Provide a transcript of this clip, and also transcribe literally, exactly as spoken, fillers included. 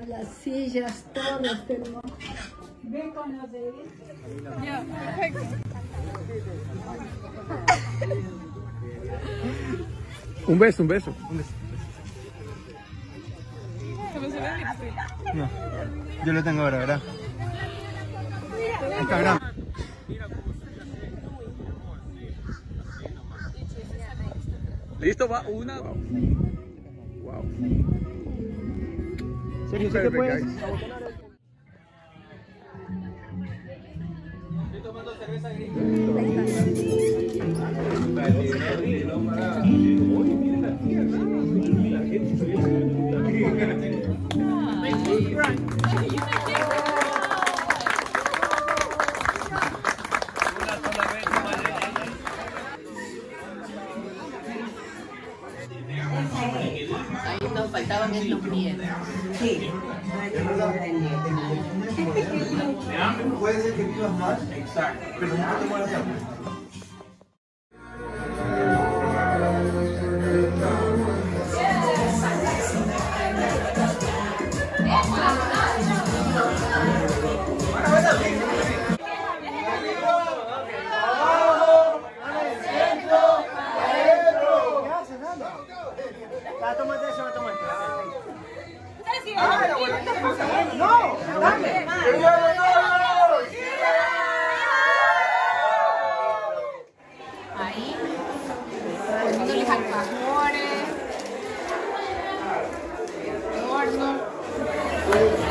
Las sillas, todo tenemos. Ven con los de Ya, perfecto. Un beso, un beso. Un beso. ¿Se me suena el lipstick? No, yo lo tengo ahora, ¿verdad? Está grande. Listo, va una. Wow. Wow. Sergio, ¿sí que puedes? Estoy tomando cerveza gringa. Ahí nos faltaban estos nietos. Sí. Puede ser que vivas más, exacto, pero no te mueras de hambre. No, dame. Ahí, poniéndoles alfajores, horno.